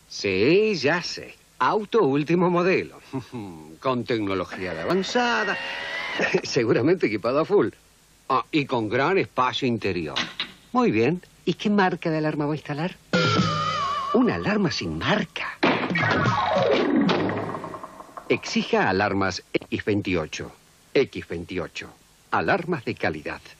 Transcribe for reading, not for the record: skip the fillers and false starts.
Sí, ya sé. Auto último modelo. Con tecnología de avanzada. Seguramente equipado a full. Ah, y con gran espacio interior. Muy bien. ¿Y qué marca de alarma va a instalar? Una alarma sin marca. Exija alarmas X28. X28. Alarmas de calidad.